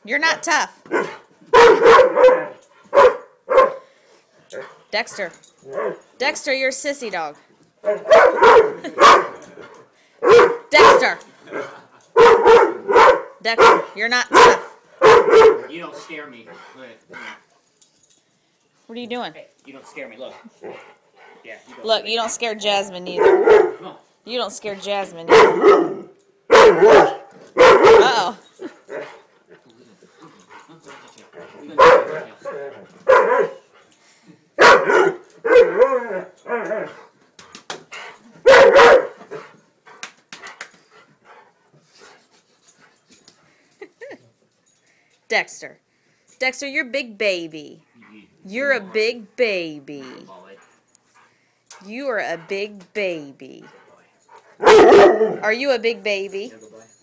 You're not tough. Dexter. Dexter, you're a sissy dog. Dexter. Dexter, you're not tough. You don't scare me. What are you doing? Hey, you don't scare me. Look. Yeah. Look, you don't scare Jasmine either. You don't scare Jasmine either. Uh-oh. Dexter. Dexter, you're a big baby. You're a big baby. You are a big baby. Are you a big baby?